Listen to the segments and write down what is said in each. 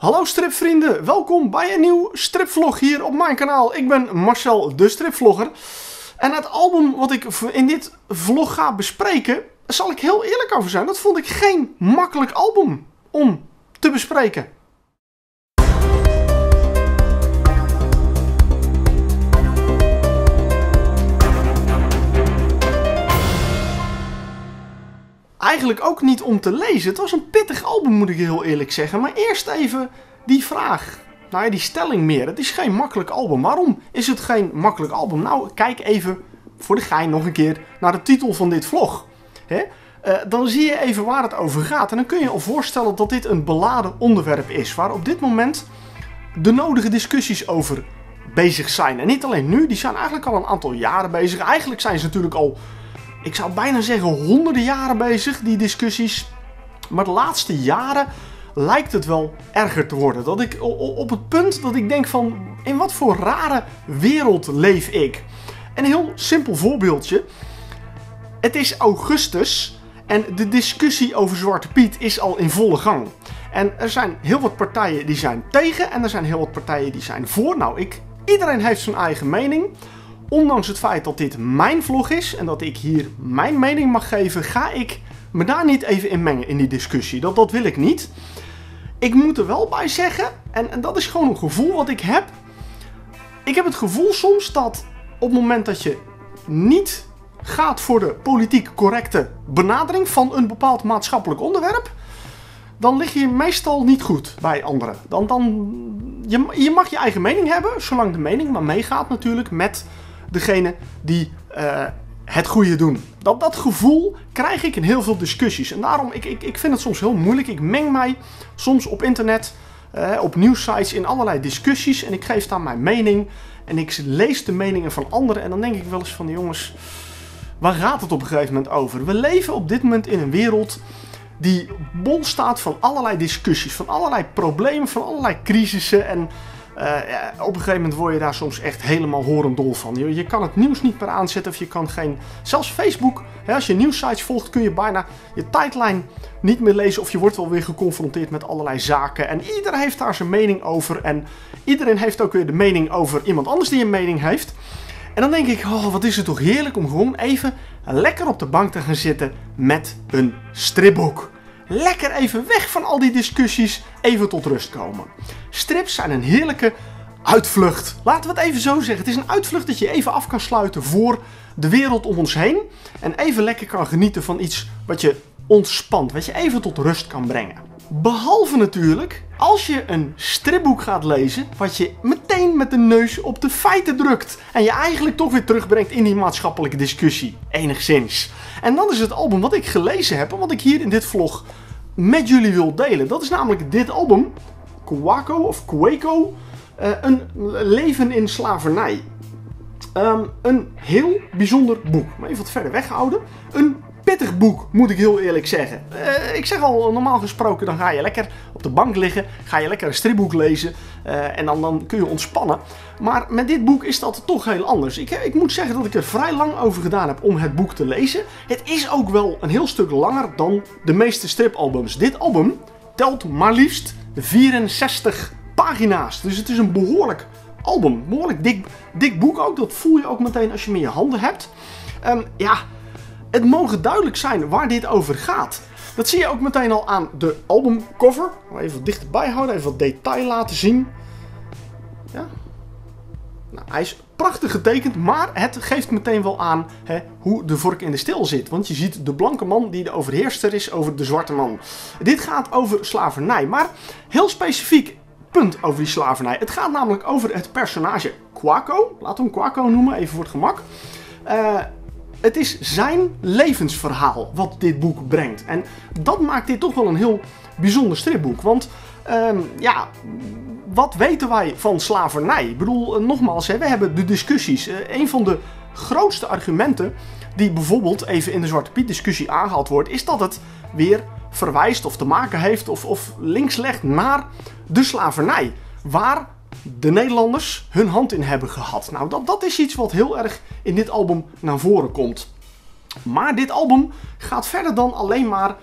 Hallo stripvrienden, welkom bij een nieuw stripvlog hier op mijn kanaal. Ik ben Marcel, de stripvlogger. En het album wat ik in dit vlog ga bespreken, zal ik heel eerlijk over zijn, dat vond ik geen makkelijk album om te bespreken. Eigenlijk ook niet om te lezen. Het was een pittig album, moet ik heel eerlijk zeggen. Maar eerst even die vraag. Nou ja, die stelling meer. Het is geen makkelijk album. Waarom is het geen makkelijk album? Nou, kijk even voor de gein nog een keer naar de titel van dit vlog. Dan zie je even waar het over gaat. En dan kun je je voorstellen dat dit een beladen onderwerp is. Waar op dit moment de nodige discussies over bezig zijn. En niet alleen nu, die zijn eigenlijk al een aantal jaren bezig. Eigenlijk zijn ze natuurlijk al, ik zou bijna zeggen, honderden jaren bezig, die discussies. Maar de laatste jaren lijkt het wel erger te worden. Dat ik op het punt dat ik denk van, in wat voor rare wereld leef ik? Een heel simpel voorbeeldje. Het is augustus en de discussie over Zwarte Piet is al in volle gang. En er zijn heel wat partijen die zijn tegen en er zijn heel wat partijen die zijn voor. Nou, iedereen heeft zijn eigen mening. Ondanks het feit dat dit mijn vlog is en dat ik hier mijn mening mag geven, ga ik me daar niet even in mengen in die discussie. Dat wil ik niet. Ik moet er wel bij zeggen, en dat is gewoon een gevoel wat ik heb. Ik heb het gevoel soms dat op het moment dat je niet gaat voor de politiek correcte benadering van een bepaald maatschappelijk onderwerp, dan lig je meestal niet goed bij anderen. Je mag je eigen mening hebben, zolang de mening maar meegaat natuurlijk met degene die het goede doen. Dat gevoel krijg ik in heel veel discussies. En daarom, ik vind het soms heel moeilijk. Ik meng mij soms op internet, op nieuwssites in allerlei discussies. En ik geef daar mijn mening. En ik lees de meningen van anderen. En dan denk ik wel eens van, jongens, waar gaat het op een gegeven moment over? We leven op dit moment in een wereld die bol staat van allerlei discussies. Van allerlei problemen, van allerlei crisissen. En op een gegeven moment word je daar soms echt helemaal horendol van. Je kan het nieuws niet meer aanzetten of je kan geen... Zelfs Facebook, als je nieuwssites volgt, kun je bijna je tijdlijn niet meer lezen of je wordt wel weer geconfronteerd met allerlei zaken. En iedereen heeft daar zijn mening over en iedereen heeft ook weer de mening over iemand anders die een mening heeft. En dan denk ik, oh, wat is het toch heerlijk om gewoon even lekker op de bank te gaan zitten met een stripboek. Lekker even weg van al die discussies, even tot rust komen. Strips zijn een heerlijke uitvlucht. Laten we het even zo zeggen. Het is een uitvlucht dat je even af kan sluiten voor de wereld om ons heen. En even lekker kan genieten van iets wat je ontspant. Wat je even tot rust kan brengen. Behalve natuurlijk als je een stripboek gaat lezen wat je meteen met de neus op de feiten drukt. En je eigenlijk toch weer terugbrengt in die maatschappelijke discussie. Enigszins. En dat is het album wat ik gelezen heb en wat ik hier in dit vlog met jullie wil delen. Dat is namelijk dit album. Kwaco of Kwaco. Een leven in slavernij. Een heel bijzonder boek. Maar even wat verder weghouden. Een pittig boek, moet ik heel eerlijk zeggen. Ik zeg al, normaal gesproken, dan ga je lekker op de bank liggen. Ga je lekker een stripboek lezen. En dan kun je ontspannen. Maar met dit boek is dat toch heel anders. Ik moet zeggen dat ik er vrij lang over gedaan heb om het boek te lezen. Het is ook wel een heel stuk langer dan de meeste stripalbums. Dit album telt maar liefst 64 pagina's. Dus het is een behoorlijk album. Behoorlijk dik boek ook. Dat voel je ook meteen als je hem in je handen hebt. Het mogen duidelijk zijn waar dit over gaat. Dat zie je ook meteen al aan de albumcover. Even wat dichterbij houden, even wat detail laten zien. Ja. Nou, hij is prachtig getekend, maar het geeft meteen wel aan hoe de vork in de steel zit. Want je ziet de blanke man die de overheerster is over de zwarte man. Dit gaat over slavernij, maar heel specifiek punt over die slavernij. Het gaat namelijk over het personage Kwaco. Laten we hem Kwaco noemen, even voor het gemak. Het is zijn levensverhaal wat dit boek brengt. En dat maakt dit toch wel een heel bijzonder stripboek. Want wat weten wij van slavernij? Ik bedoel, nogmaals, we hebben de discussies. Een van de grootste argumenten die bijvoorbeeld even in de Zwarte Piet discussie aangehaald wordt, is dat het weer verwijst of te maken heeft of links legt naar de slavernij. Waar de Nederlanders hun hand in hebben gehad. Nou, dat is iets wat heel erg in dit album naar voren komt. Maar dit album gaat verder dan alleen maar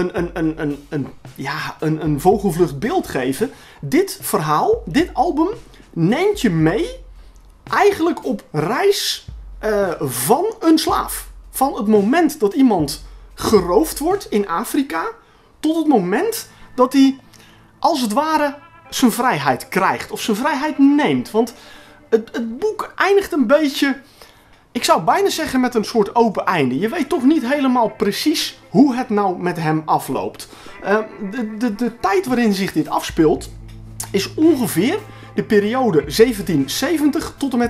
een vogelvlucht beeld geven. Dit verhaal, dit album, neemt je mee eigenlijk op reis van een slaaf. Van het moment dat iemand geroofd wordt in Afrika, tot het moment dat hij als het ware zijn vrijheid krijgt. Of zijn vrijheid neemt. Want het boek eindigt een beetje, ik zou bijna zeggen, met een soort open einde. Je weet toch niet helemaal precies hoe het nou met hem afloopt. De tijd waarin zich dit afspeelt is ongeveer de periode 1770 tot en met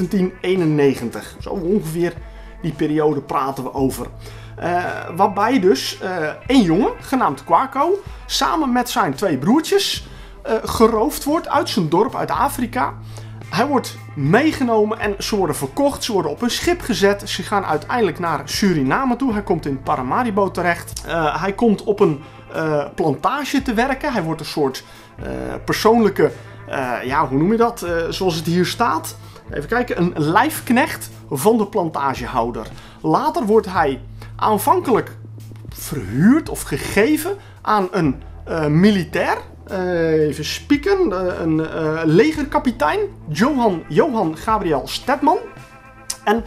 1791. Zo ongeveer die periode praten we over. Waarbij dus een jongen, genaamd Kwaku, samen met zijn 2 broertjes geroofd wordt uit zijn dorp uit Afrika. Hij wordt meegenomen en ze worden verkocht. Ze worden op een schip gezet. Ze gaan uiteindelijk naar Suriname toe. Hij komt in Paramaribo terecht. Hij komt op een plantage te werken. Hij wordt een soort persoonlijke, hoe noem je dat? Zoals het hier staat. Even kijken, een lijfknecht van de plantagehouder. Later wordt hij aanvankelijk verhuurd of gegeven aan een militair. Even spieken, een legerkapitein, Johan Gabriel Stedman. En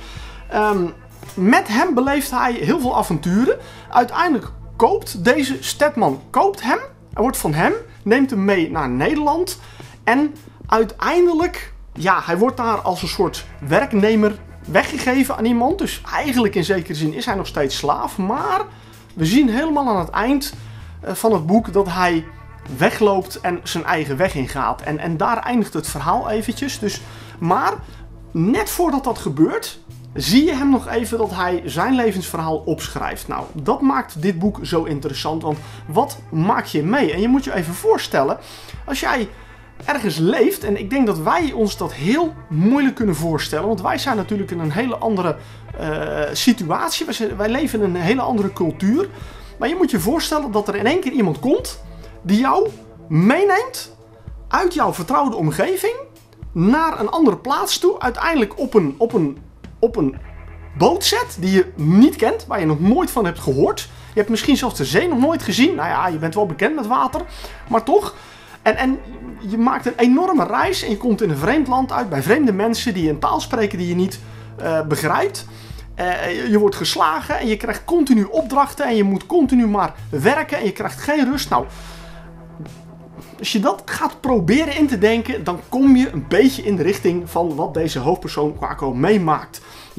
met hem beleeft hij heel veel avonturen. Uiteindelijk koopt deze Stedman hem. Hij wordt van hem, neemt hem mee naar Nederland. En uiteindelijk, hij wordt daar als een soort werknemer weggegeven aan iemand. Dus eigenlijk in zekere zin is hij nog steeds slaaf. Maar we zien helemaal aan het eind van het boek dat hij wegloopt en zijn eigen weg ingaat. En daar eindigt het verhaal eventjes. Dus, maar net voordat dat gebeurt, zie je hem nog even dat hij zijn levensverhaal opschrijft. Nou, dat maakt dit boek zo interessant. Want wat maak je mee? En je moet je even voorstellen, als jij ergens leeft, en ik denk dat wij ons dat heel moeilijk kunnen voorstellen, want wij zijn natuurlijk in een hele andere situatie. Wij leven in een hele andere cultuur. Maar je moet je voorstellen dat er in één keer iemand komt die jou meeneemt uit jouw vertrouwde omgeving naar een andere plaats toe. Uiteindelijk op een boot zet die je niet kent, waar je nog nooit van hebt gehoord. Je hebt misschien zelfs de zee nog nooit gezien. Nou ja, je bent wel bekend met water, maar toch. En je maakt een enorme reis en je komt in een vreemd land uit bij vreemde mensen die een taal spreken die je niet begrijpt. Je wordt geslagen en je krijgt continu opdrachten en je moet continu maar werken en je krijgt geen rust. Nou, als je dat gaat proberen in te denken, dan kom je een beetje in de richting van wat deze hoofdpersoon Kwaku meemaakt.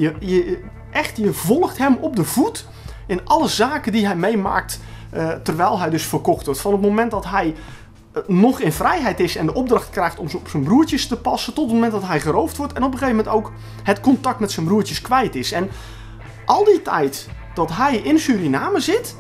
Je volgt hem op de voet in alle zaken die hij meemaakt terwijl hij dus verkocht wordt. Van het moment dat hij nog in vrijheid is en de opdracht krijgt om op zijn broertjes te passen, tot het moment dat hij geroofd wordt en op een gegeven moment ook het contact met zijn broertjes kwijt is. En al die tijd dat hij in Suriname zit,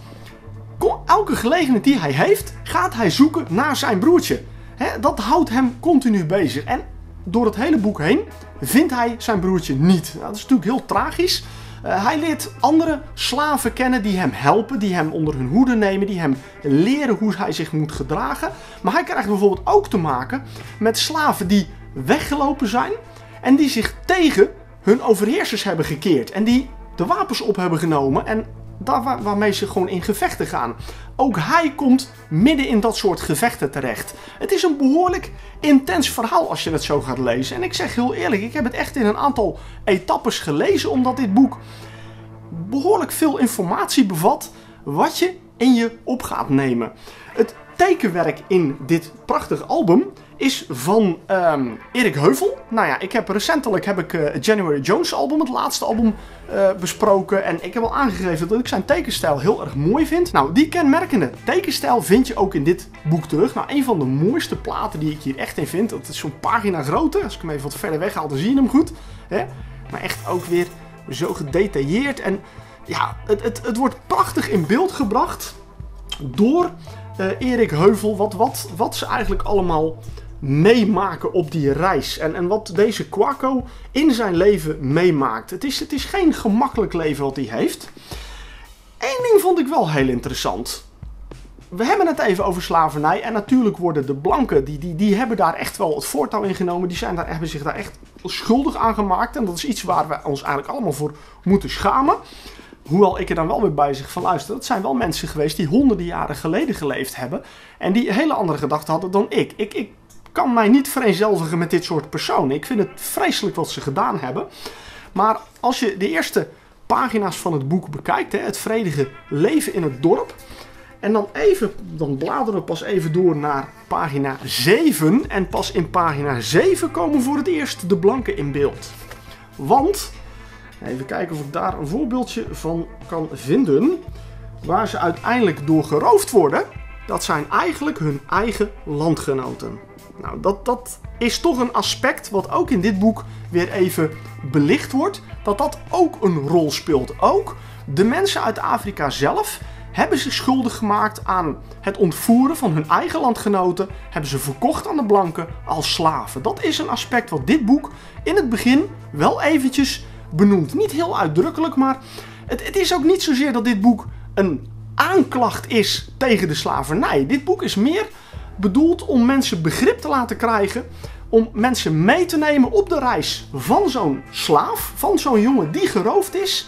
elke gelegenheid die hij heeft, gaat hij zoeken naar zijn broertje. Dat houdt hem continu bezig. En door het hele boek heen vindt hij zijn broertje niet. Nou, dat is natuurlijk heel tragisch. Hij leert andere slaven kennen die hem helpen, die hem onder hun hoede nemen, die hem leren hoe hij zich moet gedragen. Maar hij krijgt bijvoorbeeld ook te maken met slaven die weggelopen zijn en die zich tegen hun overheersers hebben gekeerd. En die de wapens op hebben genomen en waarmee ze gewoon in gevechten gaan. Ook hij komt midden in dat soort gevechten terecht. Het is een behoorlijk intens verhaal als je het zo gaat lezen. En ik zeg heel eerlijk, ik heb het echt in een aantal etappes gelezen, omdat dit boek behoorlijk veel informatie bevat wat je in je op gaat nemen. Het tekenwerk in dit prachtige album is van Erik Heuvel. Nou ja, recentelijk heb ik January Jones album, het laatste album, besproken. En ik heb al aangegeven dat ik zijn tekenstijl heel erg mooi vind. Nou, die kenmerkende tekenstijl vind je ook in dit boek terug. Nou, een van de mooiste platen die ik hier echt in vind, dat is zo'n pagina grootte. Als ik hem even wat verder weg haal, dan zie je hem goed. Maar echt ook weer zo gedetailleerd. En ja, het wordt prachtig in beeld gebracht door Erik Heuvel. Wat ze eigenlijk allemaal meemaken op die reis. En wat deze Kwaku in zijn leven meemaakt. Het is geen gemakkelijk leven wat hij heeft. Eén ding vond ik wel heel interessant. We hebben het even over slavernij. En natuurlijk worden de blanken, die hebben daar echt wel het voortouw in genomen. Hebben zich daar echt schuldig aan gemaakt. En dat is iets waar we ons eigenlijk allemaal voor moeten schamen. Hoewel ik er dan wel weer bij zeg van luister, dat zijn wel mensen geweest die honderden jaren geleden geleefd hebben. En die hele andere gedachten hadden dan ik. Ik kan mij niet vereenzelvigen met dit soort personen. Ik vind het vreselijk wat ze gedaan hebben. Maar als je de eerste pagina's van het boek bekijkt, hè, het vredige leven in het dorp. En dan bladeren we pas even door naar pagina 7. En pas in pagina 7 komen voor het eerst de blanken in beeld. Want, even kijken of ik daar een voorbeeldje van kan vinden. Waar ze uiteindelijk door geroofd worden, dat zijn eigenlijk hun eigen landgenoten. Nou, dat is toch een aspect wat ook in dit boek weer even belicht wordt. Dat ook een rol speelt. Ook de mensen uit Afrika zelf hebben zich schuldig gemaakt aan het ontvoeren van hun eigen landgenoten. Hebben ze verkocht aan de blanken als slaven. Dat is een aspect wat dit boek in het begin wel eventjes benoemt. Niet heel uitdrukkelijk, maar het is ook niet zozeer dat dit boek een aanklacht is tegen de slavernij. Dit boek is meer bedoeld om mensen begrip te laten krijgen, om mensen mee te nemen op de reis van zo'n slaaf, van zo'n jongen die geroofd is.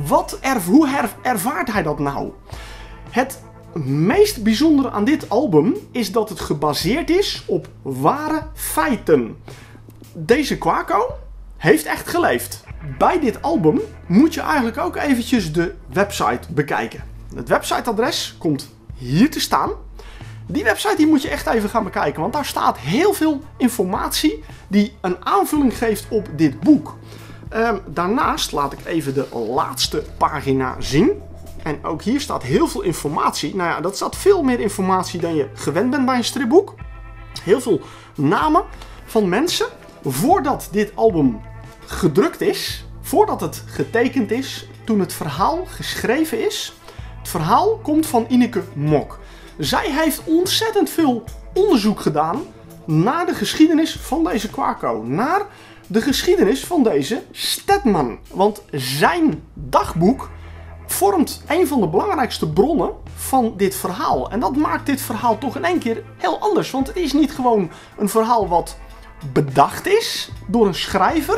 Hoe ervaart hij dat nou? Het meest bijzondere aan dit album is dat het gebaseerd is op ware feiten. Deze Kwaku heeft echt geleefd. Bij dit album moet je eigenlijk ook eventjes de website bekijken. Het websiteadres komt hier te staan. Die website die moet je echt even gaan bekijken, want daar staat heel veel informatie die een aanvulling geeft op dit boek. Daarnaast laat ik even de laatste pagina zien. En ook hier staat heel veel informatie. Nou ja, dat staat veel meer informatie dan je gewend bent bij een stripboek. Heel veel namen van mensen. Voordat dit album gedrukt is, voordat het getekend is, toen het verhaal geschreven is. Het verhaal komt van Ineke Mok. Zij heeft ontzettend veel onderzoek gedaan naar de geschiedenis van deze Kwaku. Naar de geschiedenis van deze Stedman. Want zijn dagboek vormt een van de belangrijkste bronnen van dit verhaal. En dat maakt dit verhaal toch in één keer heel anders. Want het is niet gewoon een verhaal wat bedacht is door een schrijver.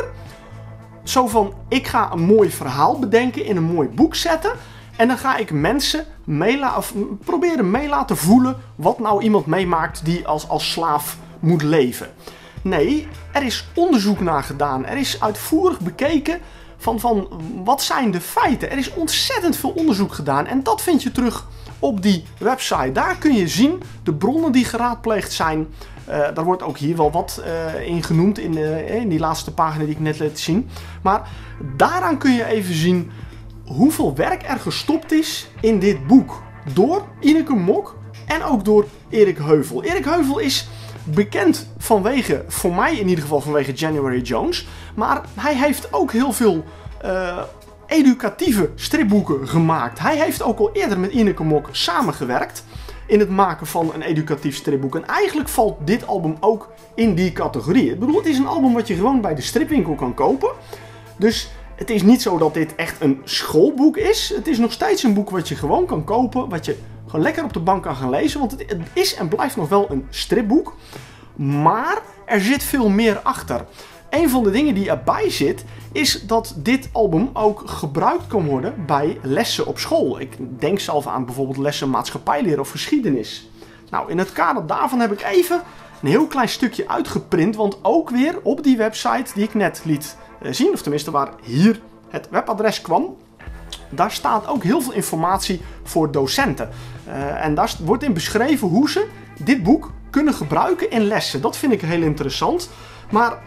Zo van, ik ga een mooi verhaal bedenken, in een mooi boek zetten. En dan ga ik mensen proberen mee laten voelen wat nou iemand meemaakt die als slaaf moet leven. Nee, er is onderzoek naar gedaan. Er is uitvoerig bekeken van wat zijn de feiten. Er is ontzettend veel onderzoek gedaan en dat vind je terug op die website. Daar kun je zien de bronnen die geraadpleegd zijn. Daar wordt ook hier wel wat in genoemd in die laatste pagina die ik net liet zien. Maar daaraan kun je even zien hoeveel werk er gestopt is in dit boek. Door Ineke Mok en ook door Erik Heuvel. Erik Heuvel is bekend vanwege, voor mij in ieder geval vanwege January Jones. Maar hij heeft ook heel veel educatieve stripboeken gemaakt. Hij heeft ook al eerder met Ineke Mok samengewerkt in het maken van een educatief stripboek. En eigenlijk valt dit album ook in die categorie. Ik bedoel, het is een album wat je gewoon bij de stripwinkel kan kopen. Dus het is niet zo dat dit echt een schoolboek is. Het is nog steeds een boek wat je gewoon kan kopen. Wat je gewoon lekker op de bank kan gaan lezen. Want het is en blijft nog wel een stripboek. Maar er zit veel meer achter. Een van de dingen die erbij zit, is dat dit album ook gebruikt kan worden bij lessen op school. Ik denk zelf aan bijvoorbeeld lessen maatschappijleer of geschiedenis. Nou, in het kader daarvan heb ik even een heel klein stukje uitgeprint. Want ook weer op die website die ik net liet zien, of tenminste waar hier het webadres kwam, daar staat ook heel veel informatie voor docenten. En daar wordt in beschreven hoe ze dit boek kunnen gebruiken in lessen. Dat vind ik heel interessant. Maar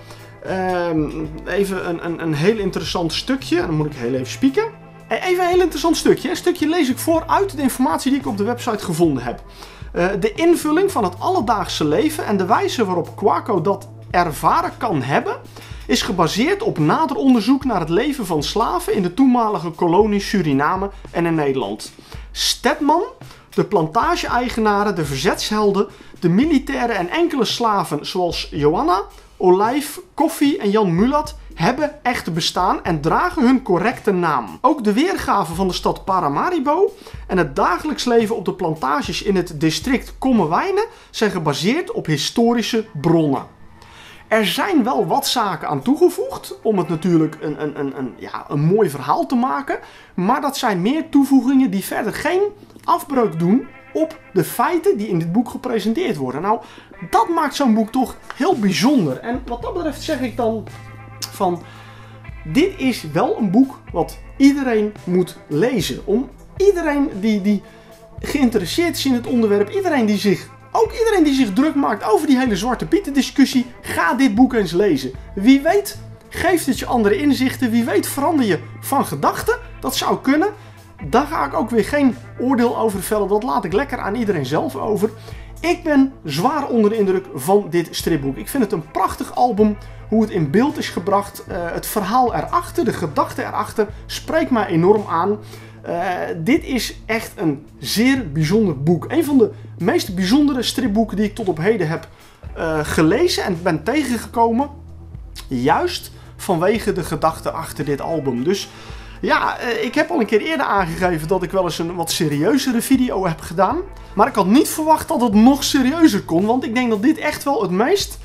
even een heel interessant stukje. Dan moet ik heel even spieken. Even een heel interessant stukje. Een stukje lees ik voor uit de informatie die ik op de website gevonden heb. De invulling van het alledaagse leven en de wijze waarop Kwaku dat ervaren kan hebben, is gebaseerd op nader onderzoek naar het leven van slaven in de toenmalige kolonie Suriname en in Nederland. Stedman, de plantage-eigenaren, de verzetshelden, de militairen en enkele slaven zoals Johanna, Olijf, Koffie en Jan Mulat hebben echt bestaan en dragen hun correcte naam. Ook de weergave van de stad Paramaribo en het dagelijks leven op de plantages in het district Kommerwijnen zijn gebaseerd op historische bronnen. Er zijn wel wat zaken aan toegevoegd om het natuurlijk een mooi verhaal te maken. Maar dat zijn meer toevoegingen die verder geen afbreuk doen op de feiten die in dit boek gepresenteerd worden. Nou, dat maakt zo'n boek toch heel bijzonder. En wat dat betreft zeg ik dan van, dit is wel een boek wat iedereen moet lezen. Om iedereen die geïnteresseerd is in het onderwerp, iedereen die zich druk maakt over die hele Zwarte Pieten discussie, ga dit boek eens lezen. Wie weet geeft het je andere inzichten, wie weet verander je van gedachten. Dat zou kunnen. Daar ga ik ook weer geen oordeel over vellen, dat laat ik lekker aan iedereen zelf over. Ik ben zwaar onder de indruk van dit stripboek. Ik vind het een prachtig album, hoe het in beeld is gebracht, het verhaal erachter, de gedachte erachter, spreekt mij enorm aan. Dit is echt een zeer bijzonder boek. Een van de meest bijzondere stripboeken die ik tot op heden heb gelezen en ben tegengekomen. Juist vanwege de gedachte achter dit album. Dus ja, ik heb al een keer eerder aangegeven dat ik wel eens een wat serieuzere video heb gedaan. Maar ik had niet verwacht dat het nog serieuzer kon. Want ik denk dat dit echt wel het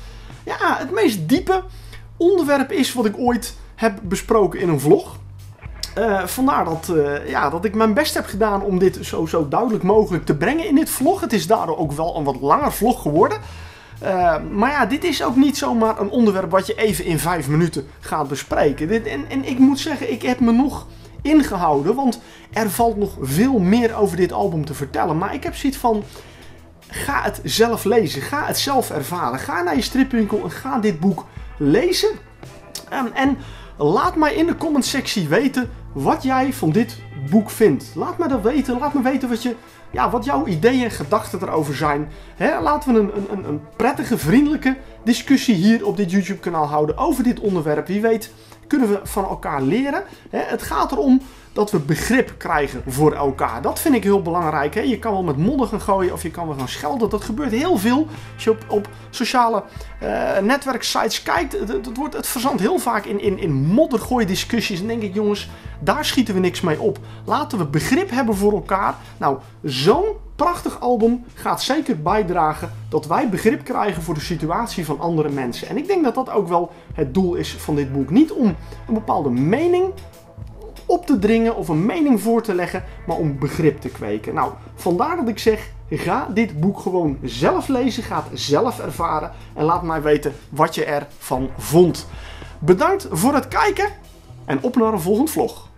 meest diepe onderwerp is wat ik ooit heb besproken in een vlog. Vandaar dat ik mijn best heb gedaan om dit zo duidelijk mogelijk te brengen in dit vlog. Het is daardoor ook wel een wat langer vlog geworden. Maar ja, dit is ook niet zomaar een onderwerp wat je even in 5 minuten gaat bespreken. En ik moet zeggen, ik heb me nog ingehouden, want er valt nog veel meer over dit album te vertellen. Maar ik heb zoiets van, ga het zelf lezen, ga het zelf ervaren. Ga naar je stripwinkel en ga dit boek lezen. En laat mij in de commentsectie weten wat jij van dit boek vindt. Laat me dat weten. Laat me weten wat jouw ideeën en gedachten erover zijn. Laten we een prettige, vriendelijke discussie hier op dit YouTube kanaal houden over dit onderwerp. Wie weet kunnen we van elkaar leren. Het gaat erom dat we begrip krijgen voor elkaar. Dat vind ik heel belangrijk. Je kan wel met modder gaan gooien of je kan wel gaan schelden. Dat gebeurt heel veel. Als je op sociale netwerksites kijkt, het verzandt heel vaak in moddergooidiscussies. En denk ik, jongens, daar schieten we niks mee op. Laten we begrip hebben voor elkaar. Nou, zo'n prachtig album gaat zeker bijdragen dat wij begrip krijgen voor de situatie van andere mensen. En ik denk dat dat ook wel het doel is van dit boek. Niet om een bepaalde mening op te dringen of een mening voor te leggen, maar om begrip te kweken. Nou, vandaar dat ik zeg, ga dit boek gewoon zelf lezen, ga het zelf ervaren en laat mij weten wat je ervan vond. Bedankt voor het kijken en op naar een volgend vlog.